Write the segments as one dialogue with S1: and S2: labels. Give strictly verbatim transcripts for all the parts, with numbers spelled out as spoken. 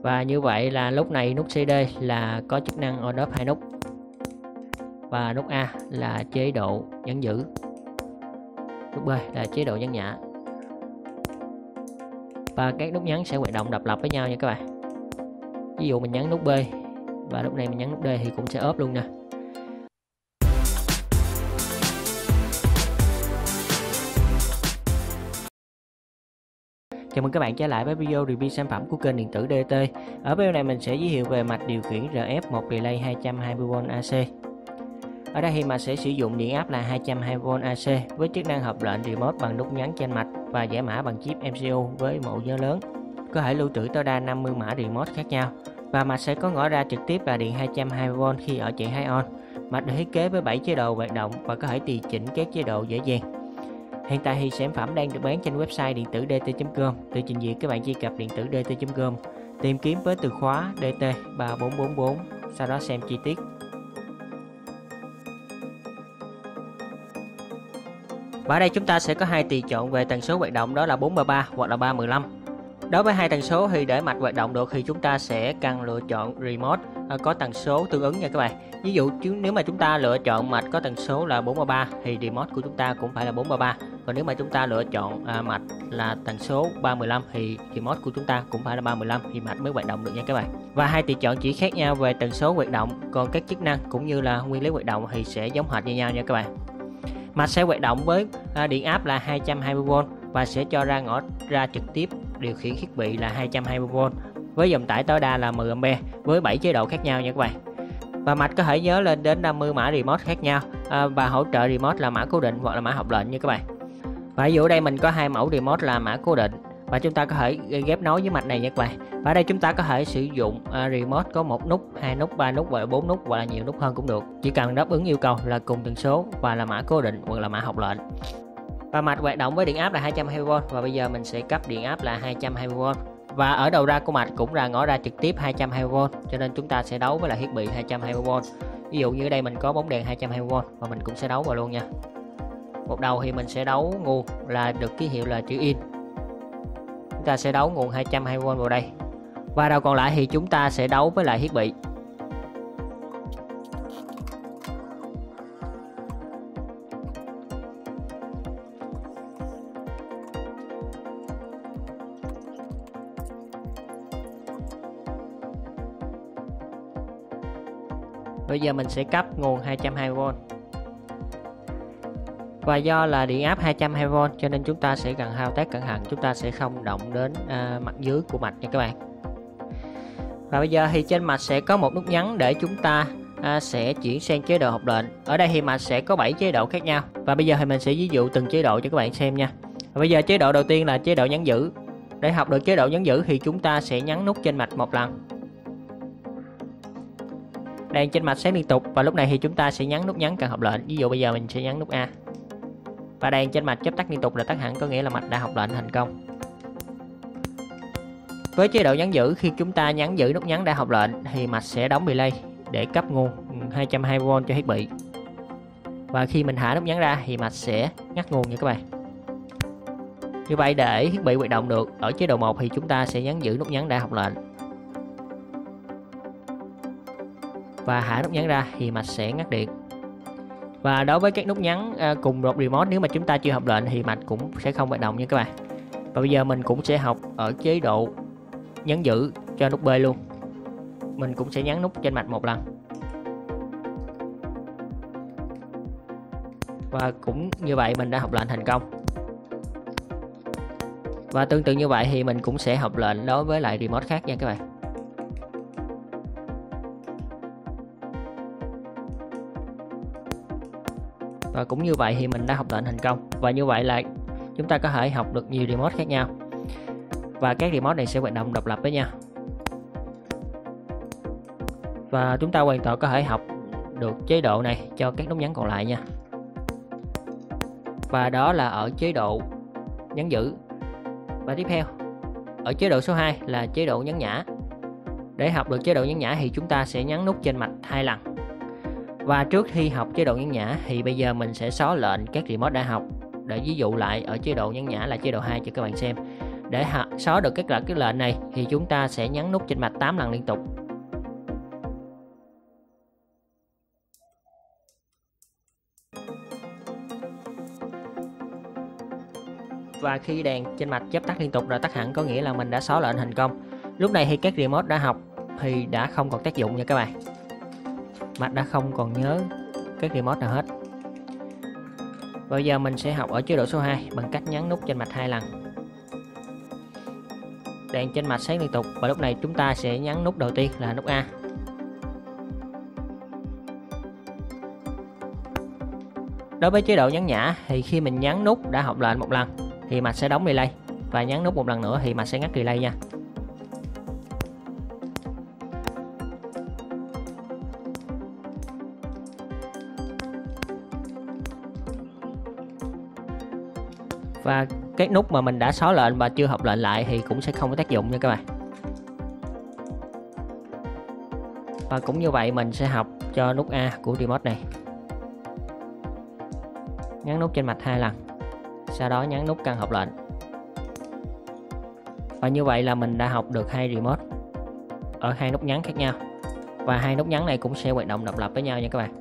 S1: Và như vậy là lúc này nút xê đê là có chức năng on off hai nút. Và nút A là chế độ nhấn giữ. Nút B là chế độ nhấn nhả. Và các nút nhấn sẽ hoạt động độc lập với nhau nha các bạn. Ví dụ mình nhấn nút B và lúc này mình nhấn nút D thì cũng sẽ ốp luôn nè. Chào mừng các bạn trở lại với video review sản phẩm của kênh điện tử đê tê. Ở video này mình sẽ giới thiệu về mạch điều khiển rờ ép một Relay hai trăm hai mươi vôn a xê. Ở đây thì mạch sẽ sử dụng điện áp là hai trăm hai mươi vôn a xê với chức năng hợp lệnh remote bằng nút nhấn trên mạch và giải mã bằng chip em xê u với mẫu nhớ lớn. Có thể lưu trữ tối đa năm mươi mã remote khác nhau. Và mạch sẽ có ngõ ra trực tiếp là điện hai trăm hai mươi vôn khi ở trạng high on. Mạch được thiết kế với bảy chế độ hoạt động và có thể tùy chỉnh các chế độ dễ dàng. Hiện tại thì sản phẩm đang được bán trên website điện tử đê tê chấm com. Từ trình duyệt các bạn truy cập điện tử đê tê chấm com, tìm kiếm với từ khóa đê tê ba bốn bốn bốn, sau đó xem chi tiết. Và ở đây chúng ta sẽ có hai tùy chọn về tần số hoạt động, đó là bốn ba ba hoặc là ba một năm. Đối với hai tần số thì để mạch hoạt động được thì chúng ta sẽ cần lựa chọn remote có tần số tương ứng nha các bạn. Ví dụ nếu mà chúng ta lựa chọn mạch có tần số là bốn ba ba thì remote của chúng ta cũng phải là bốn ba ba. Còn nếu mà chúng ta lựa chọn à, mạch là tần số ba một năm thì remote của chúng ta cũng phải là ba một năm thì mạch mới hoạt động được nha các bạn. Và hai tùy chọn chỉ khác nhau về tần số hoạt động, còn các chức năng cũng như là nguyên lý hoạt động thì sẽ giống hệt như nhau nha các bạn. Mạch sẽ hoạt động với à, điện áp là hai trăm hai mươi vôn và sẽ cho ra ngõ ra trực tiếp điều khiển thiết bị là hai trăm hai mươi vôn với dòng tải tối đa là mười am pe với bảy chế độ khác nhau nha các bạn. Và mạch có thể nhớ lên đến năm mươi mã remote khác nhau à, và hỗ trợ remote là mã cố định hoặc là mã học lệnh nha các bạn. Và ví dụ ở đây mình có hai mẫu remote là mã cố định và chúng ta có thể ghép nối với mạch này nha các bạn. Và ở đây chúng ta có thể sử dụng à, remote có một nút, hai nút, ba nút và bốn nút hoặc là nhiều nút hơn cũng được. Chỉ cần đáp ứng yêu cầu là cùng tần số và là mã cố định hoặc là mã học lệnh. Và mạch hoạt động với điện áp là hai trăm hai mươi vôn và bây giờ mình sẽ cấp điện áp là hai trăm hai mươi vôn. Và ở đầu ra của mạch cũng là ngõ ra trực tiếp hai trăm hai mươi vôn, cho nên chúng ta sẽ đấu với là thiết bị hai trăm hai mươi vôn. Ví dụ như ở đây mình có bóng đèn hai trăm hai mươi vôn và mình cũng sẽ đấu vào luôn nha. Một đầu thì mình sẽ đấu nguồn là được ký hiệu là chữ in. Chúng ta sẽ đấu nguồn hai trăm hai mươi vôn vào đây. Và đầu còn lại thì chúng ta sẽ đấu với lại thiết bị. Bây giờ mình sẽ cấp nguồn hai trăm hai mươi vôn. Và do là điện áp hai trăm hai mươi vôn cho nên chúng ta sẽ cần thao tác cẩn thận, chúng ta sẽ không động đến à, mặt dưới của mạch nha các bạn. Và bây giờ thì trên mạch sẽ có một nút nhấn để chúng ta à, sẽ chuyển sang chế độ học lệnh. Ở đây thì mạch sẽ có bảy chế độ khác nhau. Và bây giờ thì mình sẽ ví dụ từng chế độ cho các bạn xem nha. Và bây giờ chế độ đầu tiên là chế độ nhấn giữ. Để học được chế độ nhấn giữ thì chúng ta sẽ nhấn nút trên mạch một lần. Đèn trên mạch sáng liên tục và lúc này thì chúng ta sẽ nhấn nút nhấn cần học lệnh. Ví dụ bây giờ mình sẽ nhấn nút A. Và đèn trên mạch chớp tắt liên tục là tắt hẳn, có nghĩa là mạch đã học lệnh thành công. Với chế độ nhấn giữ, khi chúng ta nhấn giữ nút nhấn đã học lệnh thì mạch sẽ đóng relay để cấp nguồn hai trăm hai mươi vôn cho thiết bị. Và khi mình thả nút nhấn ra thì mạch sẽ ngắt nguồn nha các bạn. Như vậy để thiết bị hoạt động được ở chế độ một thì chúng ta sẽ nhấn giữ nút nhấn đã học lệnh. Và thả nút nhấn ra thì mạch sẽ ngắt điện. Và đối với các nút nhấn à, cùng một remote, nếu mà chúng ta chưa học lệnh thì mạch cũng sẽ không hoạt động nha các bạn. Và bây giờ mình cũng sẽ học ở chế độ nhấn giữ cho nút B luôn. Mình cũng sẽ nhấn nút trên mạch một lần. Và cũng như vậy mình đã học lệnh thành công. Và tương tự như vậy thì mình cũng sẽ học lệnh đối với lại remote khác nha các bạn. Và cũng như vậy thì mình đã học lệnh thành công. Và như vậy là chúng ta có thể học được nhiều remote khác nhau. Và các remote này sẽ hoạt động độc lập với nhau. Và chúng ta hoàn toàn có thể học được chế độ này cho các nút nhấn còn lại nha. Và đó là ở chế độ nhấn giữ. Và tiếp theo, ở chế độ số hai là chế độ nhấn nhả. Để học được chế độ nhấn nhả thì chúng ta sẽ nhấn nút trên mạch hai lần. Và trước khi học chế độ nhấn nhả thì bây giờ mình sẽ xóa lệnh các remote đã học để ví dụ lại ở chế độ nhấn nhả là chế độ hai cho các bạn xem. Để xóa được cái, cái lệnh này thì chúng ta sẽ nhấn nút trên mạch tám lần liên tục. Và khi đèn trên mạch chớp tắt liên tục rồi tắt hẳn có nghĩa là mình đã xóa lệnh thành công. Lúc này thì các remote đã học thì đã không còn tác dụng nha các bạn. Mạch đã không còn nhớ các remote nào hết. Bây giờ mình sẽ học ở chế độ số hai bằng cách nhấn nút trên mạch hai lần. Đèn trên mạch sáng liên tục và lúc này chúng ta sẽ nhấn nút đầu tiên là nút A. Đối với chế độ nhấn nhả thì khi mình nhấn nút đã học lệnh một lần thì mạch sẽ đóng delay, và nhấn nút một lần nữa thì mạch sẽ ngắt delay nha. Và cái nút mà mình đã xóa lệnh và chưa học lệnh lại thì cũng sẽ không có tác dụng nha các bạn. Và cũng như vậy mình sẽ học cho nút A của remote này. Nhấn nút trên mạch hai lần, sau đó nhấn nút căn học lệnh. Và như vậy là mình đã học được hai remote ở hai nút nhấn khác nhau. Và hai nút nhấn này cũng sẽ hoạt động độc lập với nhau nha các bạn.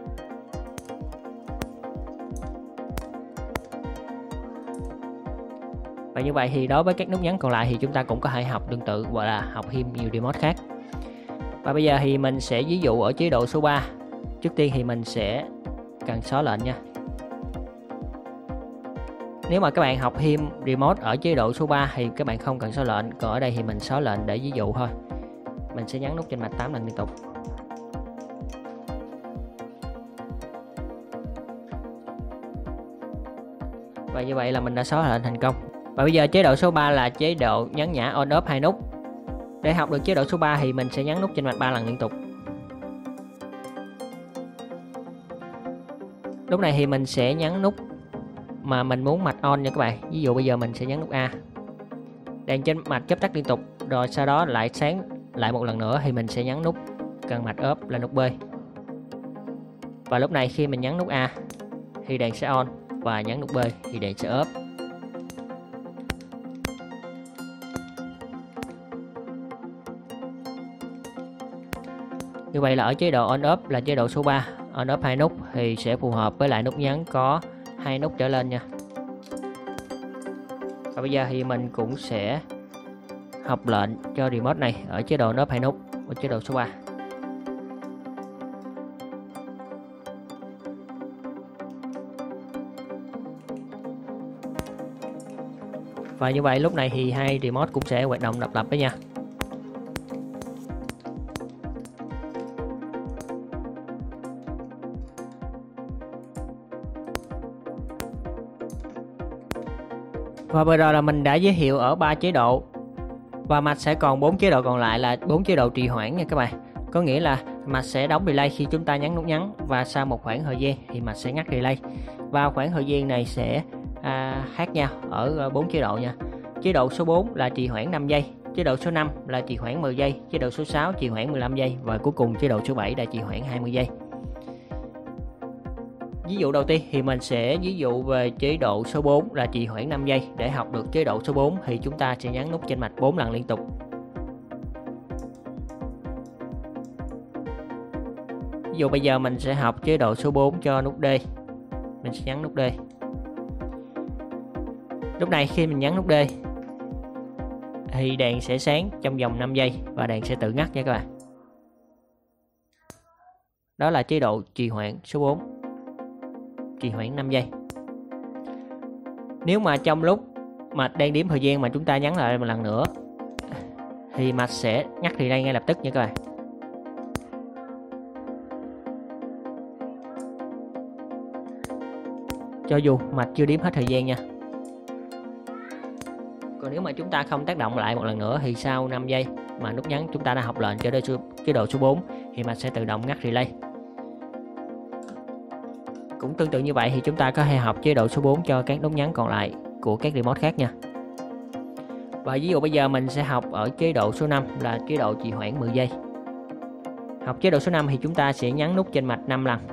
S1: Và như vậy thì đối với các nút nhấn còn lại thì chúng ta cũng có thể học tương tự, gọi là học thêm nhiều remote khác. Và bây giờ thì mình sẽ ví dụ ở chế độ số ba. Trước tiên thì mình sẽ cần xóa lệnh nha. Nếu mà các bạn học thêm remote ở chế độ số ba thì các bạn không cần xóa lệnh. Còn ở đây thì mình xóa lệnh để ví dụ thôi. Mình sẽ nhấn nút trên mạch tám lần liên tục. Và như vậy là mình đã xóa lệnh thành công. Và bây giờ chế độ số ba là chế độ nhấn nhả on off hai nút. Để học được chế độ số ba thì mình sẽ nhấn nút trên mạch ba lần liên tục. Lúc này thì mình sẽ nhấn nút mà mình muốn mạch on nha các bạn. Ví dụ bây giờ mình sẽ nhấn nút A. Đèn trên mạch chớp tắt liên tục, rồi sau đó lại sáng lại một lần nữa thì mình sẽ nhấn nút cần mạch off là nút B. Và lúc này khi mình nhấn nút A thì đèn sẽ on, và nhấn nút B thì đèn sẽ off. Như vậy là ở chế độ on off là chế độ số ba, on off hai nút thì sẽ phù hợp với lại nút nhấn có hai nút trở lên nha. Và bây giờ thì mình cũng sẽ học lệnh cho remote này ở chế độ on off hai nút ở chế độ số ba. Và như vậy lúc này thì hai remote cũng sẽ hoạt động độc lập với nhau. Và vừa rồi là mình đã giới thiệu ở ba chế độ. Và mạch sẽ còn bốn chế độ còn lại là bốn chế độ trì hoãn nha các bạn. Có nghĩa là mạch sẽ đóng delay khi chúng ta nhấn nút nhấn, và sau một khoảng thời gian thì mạch sẽ ngắt delay. Và khoảng thời gian này sẽ à, khác nhau ở bốn chế độ nha. Chế độ số bốn là trì hoãn năm giây, chế độ số năm là trì hoãn mười giây, chế độ số sáu trì hoãn mười lăm giây, và cuối cùng chế độ số bảy là trì hoãn hai mươi giây. Ví dụ đầu tiên thì mình sẽ ví dụ về chế độ số bốn là trì hoãn năm giây. Để học được chế độ số bốn thì chúng ta sẽ nhấn nút trên mạch bốn lần liên tục. Ví dụ bây giờ mình sẽ học chế độ số bốn cho nút D. Mình sẽ nhấn nút D. Lúc này khi mình nhấn nút D thì đèn sẽ sáng trong vòng năm giây và đèn sẽ tự ngắt nha các bạn. Đó là chế độ trì hoãn số bốn. Trì hoãn năm giây. Nếu mà trong lúc mạch đang đếm thời gian mà chúng ta nhấn lại một lần nữa thì mạch sẽ ngắt delay ngay lập tức nha các bạn. Cho dù mạch chưa đếm hết thời gian nha. Còn nếu mà chúng ta không tác động lại một lần nữa thì sau năm giây mà nút nhấn chúng ta đã học lệnh cho chế độ số bốn thì mạch sẽ tự động ngắt delay. Cũng tương tự như vậy thì chúng ta có thể học chế độ số bốn cho các nút nhấn còn lại của các remote khác nha. Và ví dụ bây giờ mình sẽ học ở chế độ số năm là chế độ trì hoãn mười giây. Học chế độ số năm thì chúng ta sẽ nhấn nút trên mạch năm lần.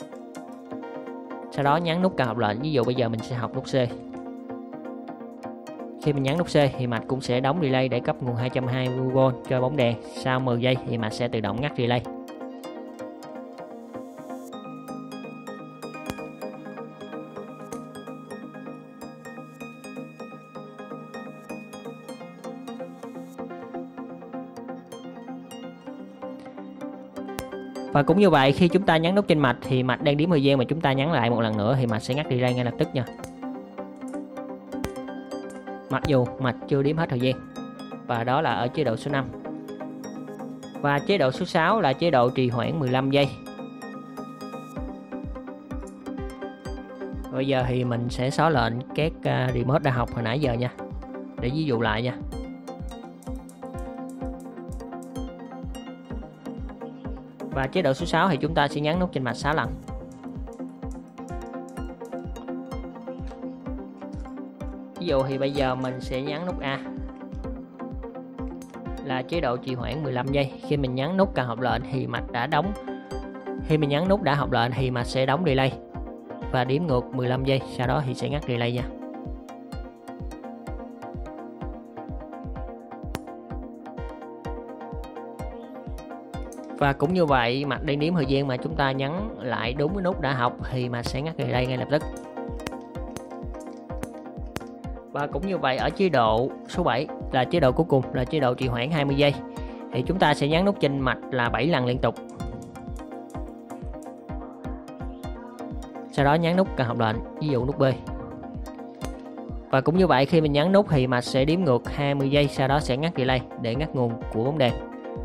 S1: Sau đó nhấn nút cần học lệnh, ví dụ bây giờ mình sẽ học nút C. khi mình nhấn nút C thì mạch cũng sẽ đóng relay để cấp nguồn hai trăm hai mươi vôn cho bóng đèn. Sau mười giây thì mạch sẽ tự động ngắt relay. Và cũng như vậy, khi chúng ta nhấn nút trên mạch thì mạch đang đếm thời gian, mà chúng ta nhấn lại một lần nữa thì mạch sẽ ngắt relay ngay lập tức nha. Mặc dù mạch chưa đếm hết thời gian. Và đó là ở chế độ số năm. Và chế độ số sáu là chế độ trì hoãn mười lăm giây. Bây giờ thì mình sẽ xóa lệnh các remote đã học hồi nãy giờ nha, để ví dụ lại nha. Và chế độ số sáu thì chúng ta sẽ nhấn nút trên mạch sáu lần. Ví dụ thì bây giờ mình sẽ nhấn nút A là chế độ trì hoãn mười lăm giây. Khi mình nhấn nút cần học lệnh thì mạch đã đóng. Khi mình nhấn nút đã học lệnh thì mạch sẽ đóng relay và đếm ngược mười lăm giây, sau đó thì sẽ ngắt relay nha. Và cũng như vậy, mạch đang đếm thời gian mà chúng ta nhấn lại đúng cái nút đã học thì mạch sẽ ngắt relay ngay lập tức. Và cũng như vậy, ở chế độ số bảy là chế độ cuối cùng, là chế độ trì hoãn hai mươi giây, thì chúng ta sẽ nhấn nút trên mạch là bảy lần liên tục. Sau đó nhấn nút cần học lệnh, ví dụ nút B. Và cũng như vậy, khi mình nhấn nút thì mạch sẽ đếm ngược hai mươi giây, sau đó sẽ ngắt relay để ngắt nguồn của bóng đèn.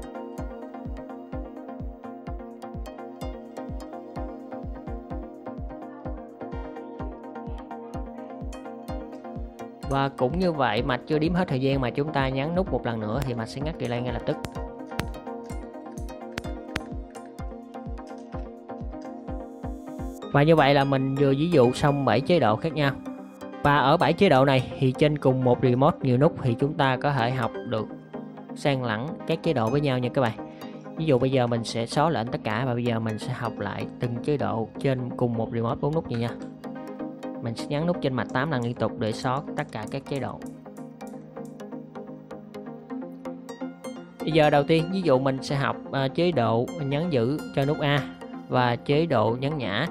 S1: Và cũng như vậy, mạch chưa đếm hết thời gian mà chúng ta nhấn nút một lần nữa thì mạch sẽ ngắt relay ngay lập tức. Và như vậy là mình vừa ví dụ xong bảy chế độ khác nhau. Và ở bảy chế độ này thì trên cùng một remote nhiều nút thì chúng ta có thể học được xen lẫn các chế độ với nhau nha các bạn. Ví dụ bây giờ mình sẽ xóa lệnh tất cả và bây giờ mình sẽ học lại từng chế độ trên cùng một remote bốn nút như nha. Mình sẽ nhấn nút trên mạch tám lần liên tục để xóa tất cả các chế độ. Bây giờ đầu tiên, ví dụ mình sẽ học uh, chế độ nhấn giữ cho nút A và chế độ nhấn nhả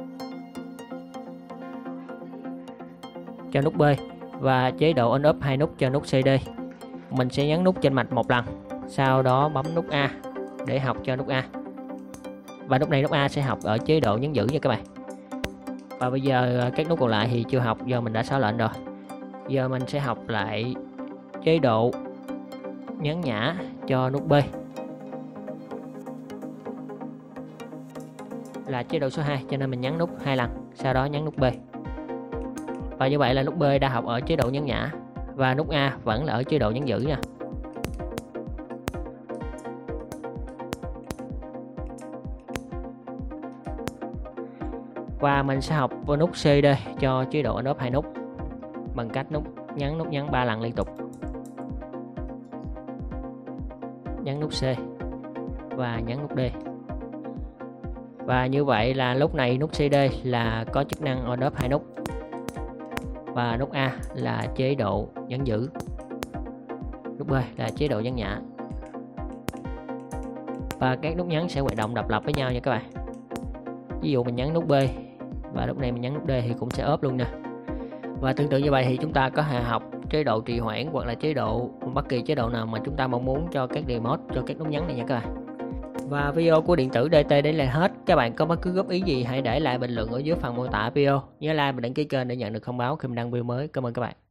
S1: cho nút B và chế độ on off hai nút cho nút xê đê. Mình sẽ nhấn nút trên mạch một lần, sau đó bấm nút A để học cho nút A. Và nút này nút A sẽ học ở chế độ nhấn giữ nha các bạn. Và bây giờ các nút còn lại thì chưa học do mình đã xóa lệnh rồi. Giờ mình sẽ học lại chế độ nhấn nhả cho nút B là chế độ số hai, cho nên mình nhấn nút hai lần, sau đó nhấn nút B. Và như vậy là nút B đã học ở chế độ nhấn nhả và nút A vẫn là ở chế độ nhấn giữ nha. Và mình sẽ học vào nút xê đê cho chế độ on off hai nút bằng cách nút nhấn nút nhấn ba lần liên tục. Nhấn nút C và nhấn nút D. Và như vậy là lúc này nút xê đê là có chức năng on off hai nút. Và nút A là chế độ nhấn giữ. Nút B là chế độ nhấn nhả. Và các nút nhấn sẽ hoạt động độc lập với nhau nha các bạn. Ví dụ mình nhấn nút B và lúc này mình nhấn nút D thì cũng sẽ ốp luôn nè. Và tương tự như vậy thì chúng ta có thể học chế độ trì hoãn hoặc là chế độ bất kỳ chế độ nào mà chúng ta mong muốn cho các remote, cho các nút nhấn này nha các bạn. Và video của điện tử đê tê đến là hết. Các bạn có bất cứ góp ý gì hãy để lại bình luận ở dưới phần mô tả video. Nhớ like và đăng ký kênh để nhận được thông báo khi mình đăng video mới. Cảm ơn các bạn.